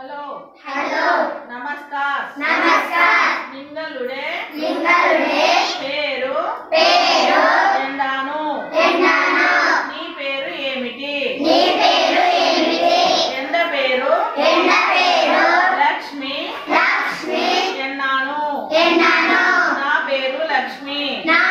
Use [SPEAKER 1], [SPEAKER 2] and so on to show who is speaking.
[SPEAKER 1] hello
[SPEAKER 2] hello
[SPEAKER 1] नमस्कार
[SPEAKER 2] नमस्कार
[SPEAKER 1] निंगलुडे
[SPEAKER 2] Peru
[SPEAKER 1] ఎండాను నీ పేరు ఏమిటి ఎండ పేరు లక్ష్మి
[SPEAKER 2] లక్ష్మి
[SPEAKER 1] ఎన్నాను
[SPEAKER 2] ఎన్నాను
[SPEAKER 1] నా పేరు లక్ష్మి
[SPEAKER 2] నా